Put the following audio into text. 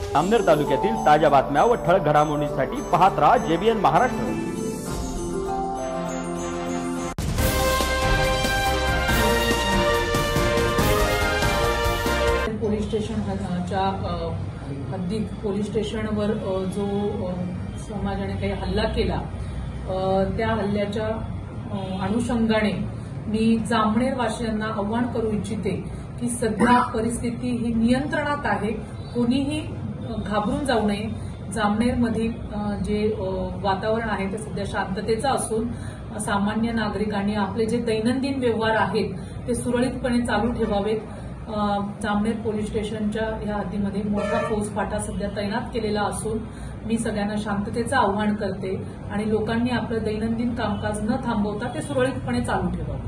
जामनेर तालुक्यातील ताज्या बातम्या व ठळक घडामोडींसाठी पाहत राहा JBN महाराष्ट्र। पोलीस स्टेशनच्या हद्दीत पोलीस स्टेशनवर जो समाजाने काही हल्ला केला त्या हल्ल्याच्या अनुषंगाने मी जामनेर वासियांना आव्हान करू इच्छिते की सध्या परिस्थिती ही नियंत्रणात आहे। कोणीही घाबरून जाऊ नये। जामनेरमधील जे वातावरण आहे ते सध्या शांततेचं असून सामान्य नागरिकांनी आपले जे दैनंदिन व्यवहार आहेत ते सुरळीतपणे चालू ठेवावेत। जामनेर पोलीस स्टेशनच्या या हद्दीमध्ये मोठा फौजफाटा सध्या तैनात केलेला असून मी सगळ्यांना शांततेचं आव्हान करते आणि लोकांनी आपलं दैनंदिन कामकाज न थांबवता ते सुरळीतपणे चालू ठेवावे।